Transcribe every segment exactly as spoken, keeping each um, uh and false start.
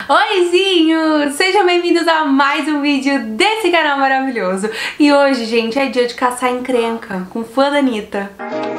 Oizinhos! Sejam bem-vindos a mais um vídeo desse canal maravilhoso. E hoje, gente, é dia de caçar encrenca com fã da Anitta.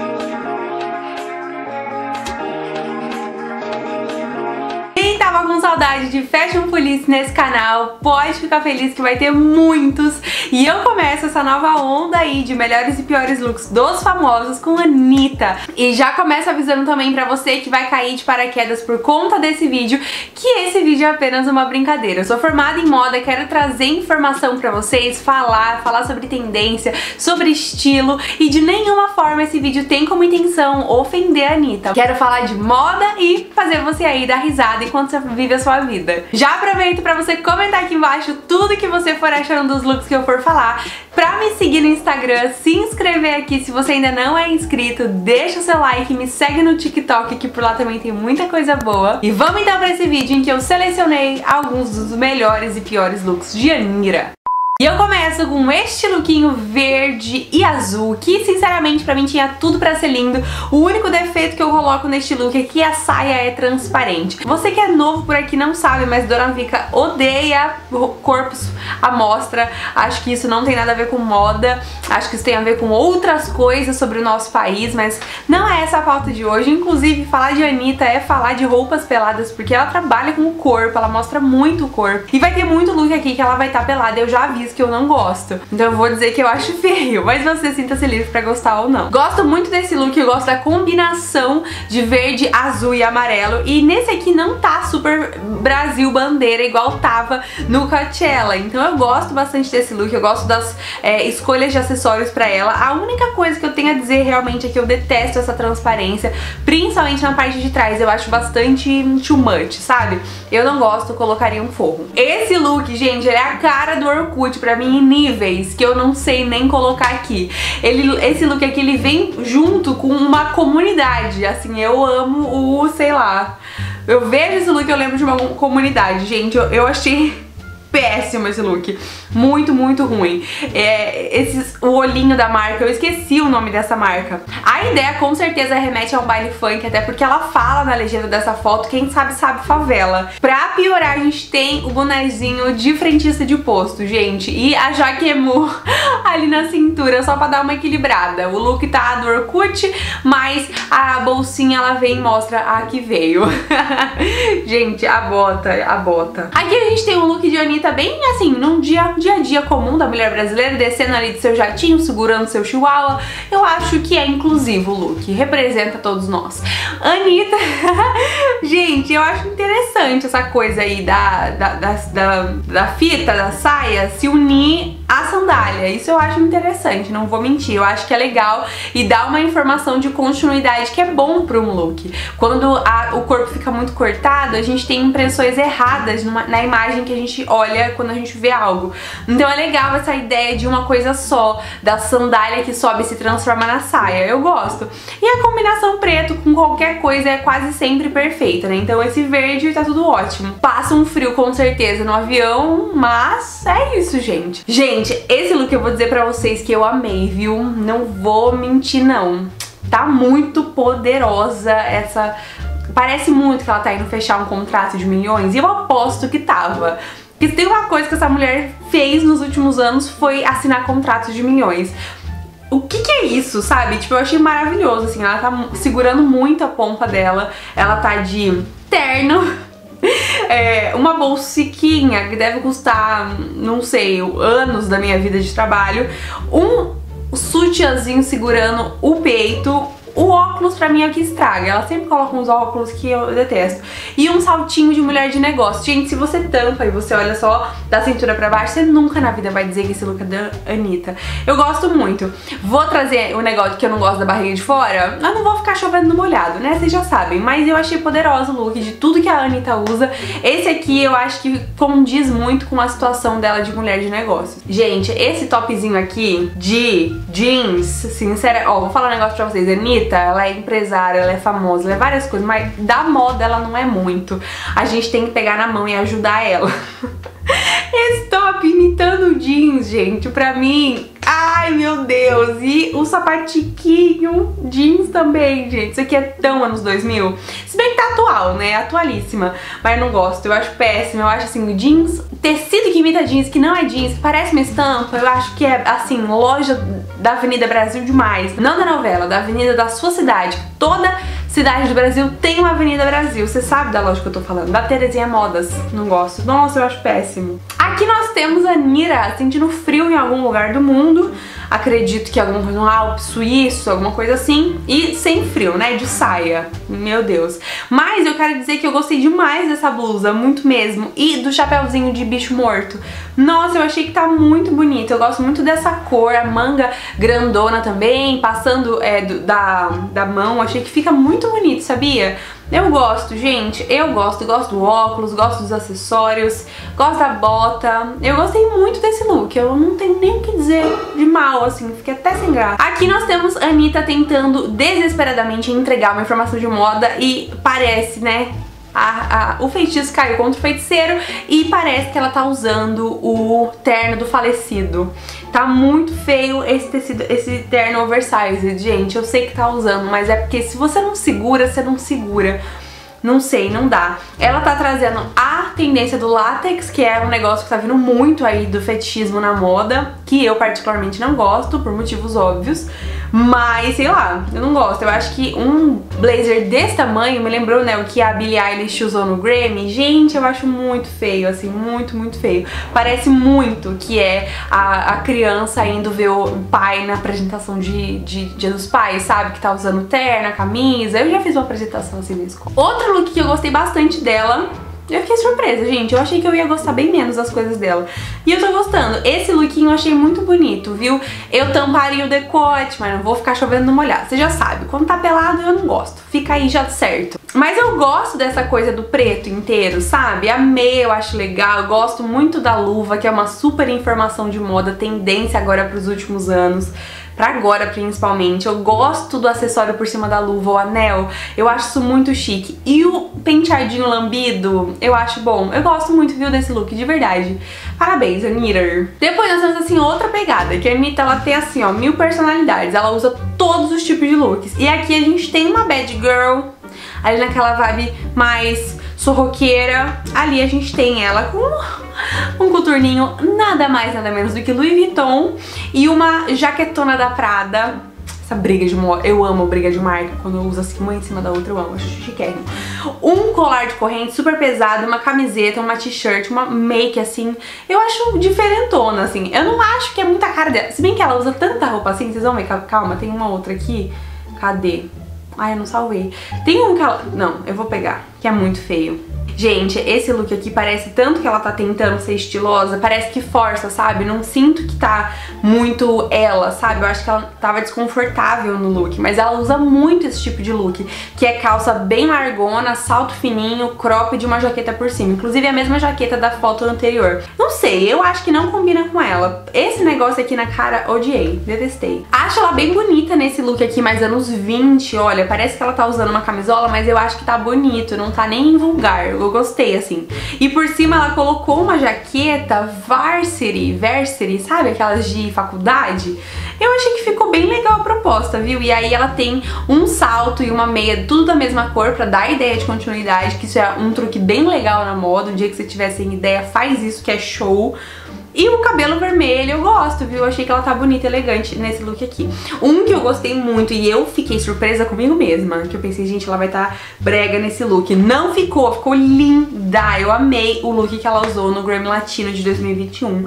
Quem tava com saudade de Fashion Police nesse canal, pode ficar feliz que vai ter muitos. E eu começo essa nova onda aí de melhores e piores looks dos famosos com a Anitta. E já começo avisando também pra você que vai cair de paraquedas por conta desse vídeo, que esse vídeo é apenas uma brincadeira. Eu sou formada em moda, quero trazer informação pra vocês, falar, falar sobre tendência, sobre estilo, e de nenhuma forma esse vídeo tem como intenção ofender a Anitta. Quero falar de moda e fazer você aí dar risada enquanto você vive a sua vida. Já aproveito pra você comentar aqui embaixo tudo que você for achando dos looks que eu for falar, pra me seguir no Instagram, se inscrever aqui se você ainda não é inscrito, deixa o seu like, me segue no TikTok que por lá também tem muita coisa boa. E vamos então pra esse vídeo em que eu selecionei alguns dos melhores e piores looks de Anira. E eu começo com este lookinho verde e azul, que sinceramente pra mim tinha tudo pra ser lindo. O único defeito que eu coloco neste look é que a saia é transparente. Você que é novo por aqui não sabe, mas Dona Vika odeia corpos à mostra. Acho que isso não tem nada a ver com moda, acho que isso tem a ver com outras coisas sobre o nosso país, mas não é essa a pauta de hoje. Inclusive, falar de Anitta é falar de roupas peladas, porque ela trabalha com o corpo, ela mostra muito o corpo. E vai ter muito look aqui que ela vai estar pelada, eu já aviso que eu não gosto. Então eu vou dizer que eu acho feio, mas você sinta-se livre pra gostar ou não. Gosto muito desse look, eu gosto da combinação de verde, azul e amarelo. E nesse aqui não tá super Brasil bandeira igual tava no Coachella. Então eu gosto bastante desse look, eu gosto das é, escolhas de acessórios pra ela. A única coisa que eu tenho a dizer realmente é que eu detesto essa transparência, principalmente na parte de trás. Eu acho bastante too much, sabe? Eu não gosto, eu colocaria um forro. Esse look, gente, ele é a cara do Orkut pra mim em níveis que eu não sei nem colocar aqui. Ele, esse look aqui, ele vem junto com uma comunidade. Assim, eu amo o, sei lá, eu vejo esse look e eu lembro de uma comunidade. Gente, eu, eu achei péssimo esse look, muito, muito ruim. É, esses, o olhinho da marca, eu esqueci o nome dessa marca. A ideia com certeza remete a um baile funk, até porque ela fala na legenda dessa foto, quem sabe sabe favela. Pra piorar, a gente tem o bonezinho de frentista de posto, gente, e a Jaquemu ali na cintura, só pra dar uma equilibrada. O look tá do Orkut, mas a bolsinha ela vem e mostra a que veio. Gente, a bota, a bota. Aqui a gente tem um look de Anitta tá bem assim, num dia, dia a dia comum da mulher brasileira, descendo ali de seu jatinho, segurando seu chihuahua. Eu acho que é inclusivo o look, representa todos nós. Anitta, gente, eu acho interessante essa coisa aí da, da, da, da, da fita, da saia, se unir à sandália. Isso eu acho interessante, não vou mentir. Eu acho que é legal e dá uma informação de continuidade que é bom para um look. Quando a, o corpo fica muito cortado, a gente tem impressões erradas numa, na imagem que a gente olha quando a gente vê algo. Então é legal essa ideia de uma coisa só, da sandália que sobe e se transforma na saia. Eu gosto. E a combinação preto com qualquer coisa é quase sempre perfeita, né? Então esse verde tá tudo ótimo. Passa um frio com certeza no avião, mas é isso, gente. Gente, esse look eu vou dizer pra vocês que eu amei, viu? Não vou mentir, não. Tá muito poderosa essa... Parece muito que ela tá indo fechar um contrato de milhões, e eu aposto que tava. Porque tem uma coisa que essa mulher fez nos últimos anos foi assinar contratos de milhões. O que que é isso, sabe? Tipo, eu achei maravilhoso, assim, ela tá segurando muito a pompa dela, ela tá de terno, é, uma bolsiquinha que deve custar, não sei, anos da minha vida de trabalho, um sutiãzinho segurando o peito. O óculos pra mim é o que estraga, ela sempre coloca uns óculos que eu detesto. E um saltinho de mulher de negócio. Gente, se você tampa e você olha só da cintura pra baixo, você nunca na vida vai dizer que esse look é da Anitta. Eu gosto muito. Vou trazer o negócio que eu não gosto da barriga de fora. Eu não vou ficar chovendo no molhado, né? Vocês já sabem. Mas eu achei poderoso o look de tudo que a Anitta usa. Esse aqui eu acho que condiz muito com a situação dela de mulher de negócio. Gente, esse topzinho aqui de jeans, sincera... Ó, vou falar um negócio pra vocês. Anitta, ela é empresária, ela é famosa, ela é várias coisas, mas da moda ela não é muito. A gente tem que pegar na mão e ajudar ela. Esse top imitando jeans, gente, pra mim, Ai, meu Deus. E o sapatinho jeans também, gente. Isso aqui é tão anos dois mil. Se bem que tá atual, né? Atualíssima. Mas eu não gosto. Eu acho péssimo. Eu acho assim, jeans, tecido que imita jeans, que não é jeans, que parece uma estampa. Eu acho que é assim, loja da Avenida Brasil demais. Não da novela, da avenida da sua cidade. Toda cidade do Brasil tem uma Avenida Brasil. Você sabe da loja que eu tô falando. Da Terezinha Modas. Não gosto. Nossa, eu acho péssimo. Aqui nós temos a Nira sentindo frio em algum lugar do mundo. Acredito que alguma coisa no Alpes, Suíço, alguma coisa assim. E sem frio, né? De saia. Meu Deus. Mas eu quero dizer que eu gostei demais dessa blusa. Muito mesmo. E do chapéuzinho de bicho morto. Nossa, eu achei que tá muito bonito. Eu gosto muito dessa cor. A manga grandona também. Passando é, do, da, da mão. Achei que fica muito bonito, sabia? Eu gosto, gente, eu gosto, gosto do óculos, gosto dos acessórios, gosto da bota. Eu gostei muito desse look, eu não tenho nem o que dizer de mal, assim, fiquei até sem graça. Aqui nós temos a Anitta tentando desesperadamente entregar uma informação de moda e parece, né, A, a, o feitiço caiu contra o feiticeiro e parece que ela tá usando o terno do falecido. Tá muito feio esse tecido, esse terno oversized, gente. Eu sei que tá usando, mas é porque se você não segura, você não segura. Não sei, não dá. Ela tá trazendo a tendência do látex, que é um negócio que tá vindo muito aí do fetichismo na moda, que eu particularmente não gosto, por motivos óbvios. Mas, sei lá, eu não gosto. Eu acho que um blazer desse tamanho me lembrou, né, o que a Billie Eilish usou no Grammy. Gente, eu acho muito feio, assim, muito, muito feio. Parece muito que é a, a criança indo ver o pai na apresentação de, de Dia dos Pais, sabe? Que tá usando terno, camisa. Eu já fiz uma apresentação assim na escola. Outro look que eu gostei bastante dela, eu fiquei surpresa, gente. Eu achei que eu ia gostar bem menos das coisas dela. E eu tô gostando. Esse lookinho eu achei muito bonito, viu? Eu tamparia o decote, mas não vou ficar chovendo no molhado. Você já sabe, quando tá pelado eu não gosto. Fica aí já certo. Mas eu gosto dessa coisa do preto inteiro, sabe? Amei, eu acho legal. Eu gosto muito da luva, que é uma super informação de moda, tendência agora pros últimos anos. Pra agora, principalmente. Eu gosto do acessório por cima da luva, o anel. Eu acho isso muito chique. E o penteadinho lambido, eu acho bom. Eu gosto muito, viu, desse look, de verdade. Parabéns, Anitta. Depois nós temos, assim, outra pegada. Que a Anitta, ela tem, assim, ó, mil personalidades. Ela usa todos os tipos de looks. E aqui a gente tem uma bad girl, ali naquela vibe mais sorroqueira. Ali a gente tem ela com um coturninho nada mais, nada menos do que Louis Vuitton e uma jaquetona da Prada. Essa briga de moda, eu amo briga de marca, quando eu uso assim uma em cima da outra, eu amo, acho chiquérrimo. Um colar de corrente super pesado, uma camiseta, uma t-shirt, uma make assim, eu acho diferentona, assim. Eu não acho que é muita cara dela, se bem que ela usa tanta roupa assim, vocês vão ver, calma, tem uma outra aqui, cadê? Ai, eu não salvei. Tem um que ela... Não, eu vou pegar, que é muito feio. Gente, esse look aqui parece tanto que ela tá tentando ser estilosa, parece que força, sabe? Não sinto que tá muito ela, sabe? Eu acho que ela tava desconfortável no look, mas ela usa muito esse tipo de look, que é calça bem largona, salto fininho, crop de uma jaqueta por cima. Inclusive a mesma jaqueta da foto anterior. Não sei, eu acho que não combina com ela. Esse negócio aqui na cara, odiei, detestei. Acho ela bem bonita nesse look aqui, mais anos vinte, olha, parece que ela tá usando uma camisola, mas eu acho que tá bonito, não tá nem vulgar. Eu gostei, assim. E por cima ela colocou uma jaqueta varsity, varsity, sabe? Aquelas de faculdade. Eu achei que ficou bem legal a proposta, viu? E aí ela tem um salto e uma meia, tudo da mesma cor, pra dar ideia de continuidade, que isso é um truque bem legal na moda. Um dia que você tiver sem ideia, faz isso, que é show. E o cabelo vermelho eu gosto, viu? Eu achei que ela tá bonita e elegante nesse look aqui. Um que eu gostei muito e eu fiquei surpresa comigo mesma, que eu pensei, gente, ela vai estar tá brega nesse look. Não ficou, ficou linda. Eu amei o look que ela usou no Grammy Latino de dois mil e vinte e um.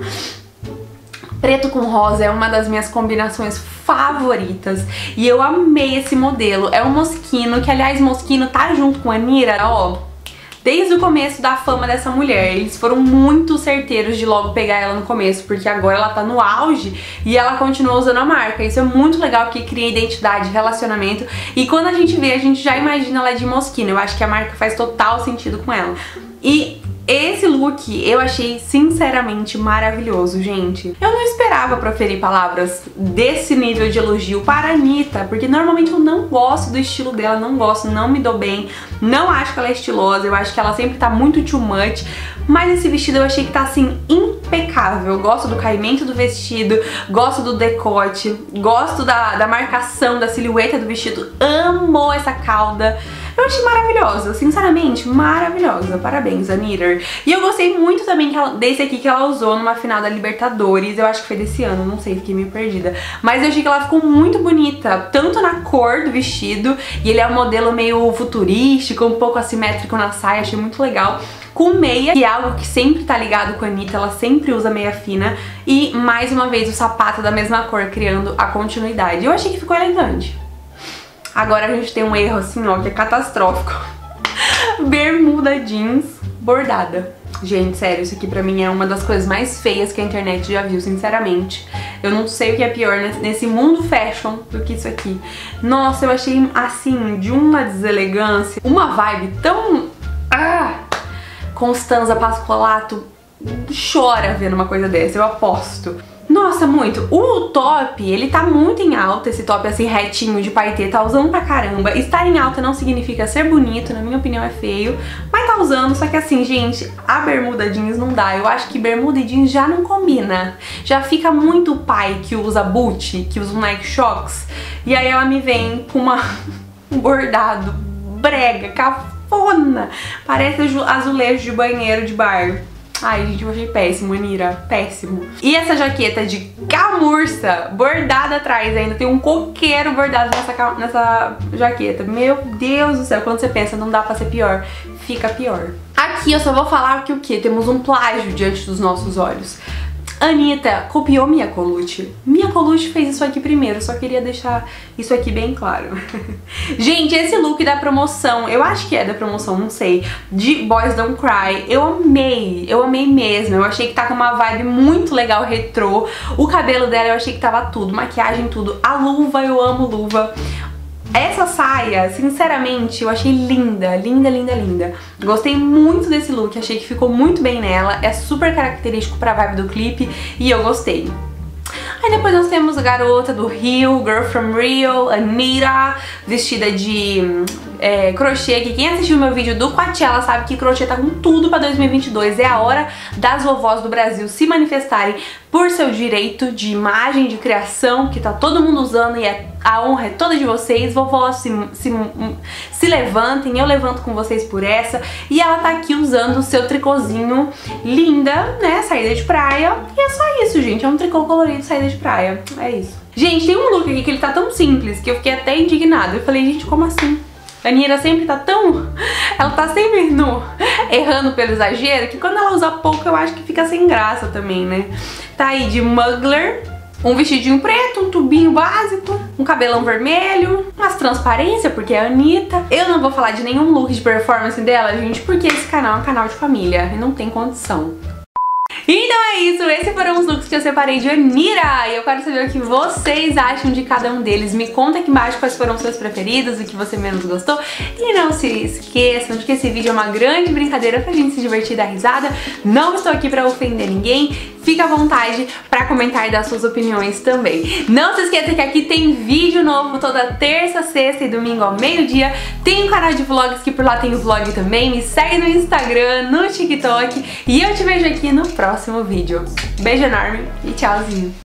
Preto com rosa é uma das minhas combinações favoritas e eu amei esse modelo. É um Moschino, que aliás Moschino tá junto com a Anitta, ó. Desde o começo da fama dessa mulher, eles foram muito certeiros de logo pegar ela no começo, porque agora ela tá no auge e ela continua usando a marca. Isso é muito legal, porque cria identidade, relacionamento, e quando a gente vê, a gente já imagina ela de Moschino. Eu acho que a marca faz total sentido com ela. E esse look eu achei sinceramente maravilhoso, gente. Eu não esperava proferir palavras desse nível de elogio para a Anitta, porque normalmente eu não gosto do estilo dela, não gosto, não me dou bem, não acho que ela é estilosa, eu acho que ela sempre tá muito too much, mas esse vestido eu achei que tá assim impecável. Eu gosto do caimento do vestido, gosto do decote, gosto da, da marcação, da silhueta do vestido, amo essa cauda. Eu achei maravilhosa, sinceramente, maravilhosa. Parabéns, Anitta. E eu gostei muito também que ela, desse aqui que ela usou numa final da Libertadores. Eu acho que foi desse ano, não sei, fiquei meio perdida. Mas eu achei que ela ficou muito bonita, tanto na cor do vestido, e ele é um modelo meio futurístico, um pouco assimétrico na saia, achei muito legal. Com meia, que é algo que sempre tá ligado com a Anitta, ela sempre usa meia fina. E, mais uma vez, o sapato da mesma cor, criando a continuidade. Eu achei que ficou elegante. Agora a gente tem um erro assim, ó, que é catastrófico. Bermuda jeans bordada. Gente, sério, isso aqui pra mim é uma das coisas mais feias que a internet já viu, sinceramente. Eu não sei o que é pior nesse mundo fashion do que isso aqui. Nossa, eu achei, assim, de uma deselegância, uma vibe tão... Ah! Constanza Pascolato chora vendo uma coisa dessa, eu aposto. Nossa, muito. O top, ele tá muito em alta, esse top assim retinho de paetê, tá usando pra caramba. Estar em alta não significa ser bonito, na minha opinião é feio, mas tá usando, só que assim, gente, a bermuda jeans não dá. Eu acho que bermuda e jeans já não combina. Já fica muito pai que usa boot, que usa um Nike Shox, e aí ela me vem com uma, um bordado brega, cafona, parece azulejo de banheiro de bar. Ai, gente, eu achei péssimo, Anitta, péssimo. E essa jaqueta de camurça, bordada atrás ainda, tem um coqueiro bordado nessa, nessa jaqueta. Meu Deus do céu, quando você pensa não dá pra ser pior, fica pior. Aqui eu só vou falar que o quê? Temos um plágio diante dos nossos olhos. Anitta copiou Mia Colucci. Mia Colucci fez isso aqui primeiro, só queria deixar isso aqui bem claro. Gente, esse look da promoção, eu acho que é da promoção, não sei, de Boys Don't Cry, eu amei, eu amei mesmo. Eu achei que tá com uma vibe muito legal, retrô. O cabelo dela eu achei que tava tudo, maquiagem, tudo. A luva, eu amo luva. Essa saia, sinceramente, eu achei linda, linda, linda, linda. Gostei muito desse look, achei que ficou muito bem nela, é super característico pra vibe do clipe e eu gostei. Aí depois nós temos a garota do Rio, Girl from Rio, Anitta, vestida de é, crochê, que quem assistiu meu vídeo do Coachella sabe que crochê tá com tudo pra dois mil e vinte e dois, é a hora das vovós do Brasil se manifestarem por seu direito de imagem, de criação, que tá todo mundo usando e é, a honra é toda de vocês. Vovós, se, se, se levantem, eu levanto com vocês por essa. E ela tá aqui usando o seu tricôzinho linda, né, saída de praia. E é só isso, gente, é um tricô colorido, saída de praia, é isso. Gente, tem um look aqui que ele tá tão simples que eu fiquei até indignada. Eu falei, gente, como assim? A Anitta sempre tá tão... Ela tá sempre no... errando pelo exagero, que quando ela usa pouco eu acho que fica sem graça também, né? Tá aí de Mugler, um vestidinho preto, um tubinho básico, um cabelão vermelho, umas transparências, porque é a Anitta. Eu não vou falar de nenhum look de performance dela, gente, porque esse canal é um canal de família e não tem condição. Então é isso, esses foram os looks que eu separei de Anitta e eu quero saber o que vocês acham de cada um deles. Me conta aqui embaixo quais foram os seus preferidos, o que você menos gostou. E não se esqueçam de que esse vídeo é uma grande brincadeira pra gente se divertir e dar risada. Não estou aqui pra ofender ninguém, fica à vontade pra comentar e dar suas opiniões também. Não se esqueça que aqui tem vídeo novo toda terça, sexta e domingo ao meio-dia. Tem um canal de vlogs que por lá tem o vlog também. Me segue no Instagram, no TikTok e eu te vejo aqui no próximo vídeo. Beijo enorme e tchauzinho!